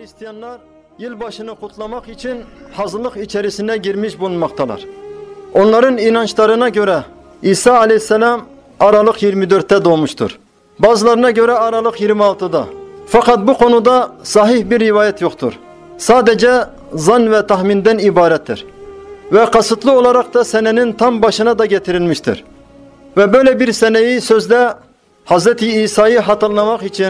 Hristiyanlar yılbaşını kutlamak için hazırlık içerisine girmiş bulunmaktalar. Onların inançlarına göre İsa Aleyhisselam Aralık 24'te doğmuştur. Bazılarına göre Aralık 26'da. Fakat bu konuda sahih bir rivayet yoktur. Sadece zan ve tahminden ibarettir. Ve kasıtlı olarak da senenin tam başına da getirilmiştir. Ve böyle bir seneyi sözde Hz. İsa'yı hatırlamak için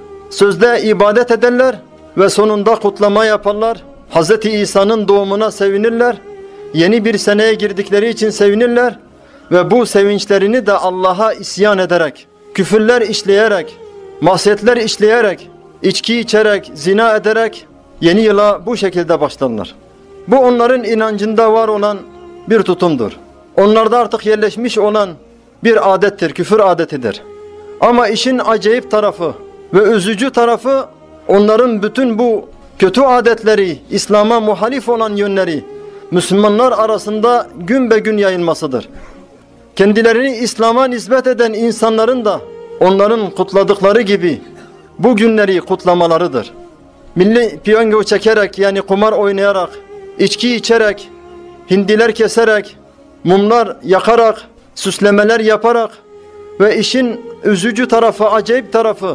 sözde ibadet ederler ve sonunda kutlama yaparlar. Hz. İsa'nın doğumuna sevinirler. Yeni bir seneye girdikleri için sevinirler. Ve bu sevinçlerini de Allah'a isyan ederek, küfürler işleyerek, masiyetler işleyerek, içki içerek, zina ederek yeni yıla bu şekilde başlarlar. Bu onların inancında var olan bir tutumdur. Onlarda artık yerleşmiş olan bir adettir, küfür adetidir. Ama işin acayip tarafı ve üzücü tarafı onların bütün bu kötü adetleri, İslam'a muhalif olan yönleri Müslümanlar arasında gün be gün yayılmasıdır. Kendilerini İslam'a nispet eden insanların da onların kutladıkları gibi bu günleri kutlamalarıdır. Milli piyango çekerek, yani kumar oynayarak, içki içerek, hindiler keserek, mumlar yakarak, süslemeler yaparak ve işin üzücü tarafı, acayip tarafı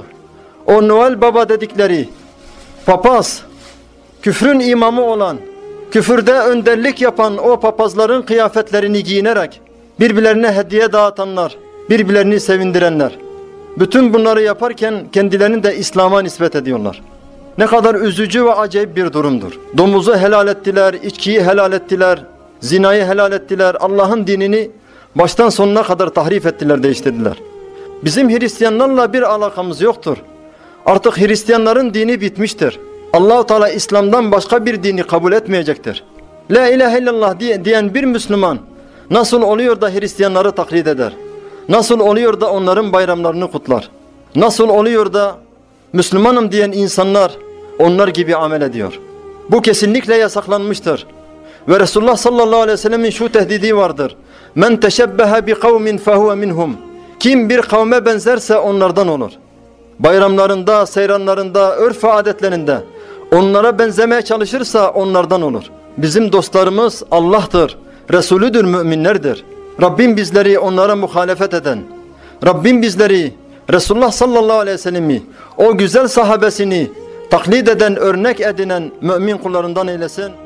o Noel Baba dedikleri papaz, küfrün imamı olan, küfürde önderlik yapan o papazların kıyafetlerini giyinerek birbirlerine hediye dağıtanlar, birbirlerini sevindirenler. Bütün bunları yaparken kendilerini de İslam'a nispet ediyorlar. Ne kadar üzücü ve acayip bir durumdur. Domuzu helal ettiler, içkiyi helal ettiler, zinayı helal ettiler, Allah'ın dinini baştan sonuna kadar tahrif ettiler, değiştirdiler. Bizim Hristiyanlarla bir alakamız yoktur. Artık Hristiyanların dini bitmiştir. Allah-u Teala İslam'dan başka bir dini kabul etmeyecektir. La ilahe illallah diyen bir Müslüman nasıl oluyor da Hristiyanları taklit eder? Nasıl oluyor da onların bayramlarını kutlar? Nasıl oluyor da Müslümanım diyen insanlar onlar gibi amel ediyor? Bu kesinlikle yasaklanmıştır. Ve Resulullah sallallahu aleyhi ve sellemin şu tehdidi vardır. Men teşebbehe bi kavmin fehuve minhum. Kim bir kavme benzerse onlardan olur. Bayramlarında, seyranlarında, örf ve adetlerinde onlara benzemeye çalışırsa onlardan olur. Bizim dostlarımız Allah'tır, Resulüdür, müminlerdir. Rabbim bizleri onlara muhalefet eden, Rabbim bizleri Resulullah sallallahu aleyhi ve sellemi, o güzel sahabesini taklit eden, örnek edinen mümin kullarından eylesin.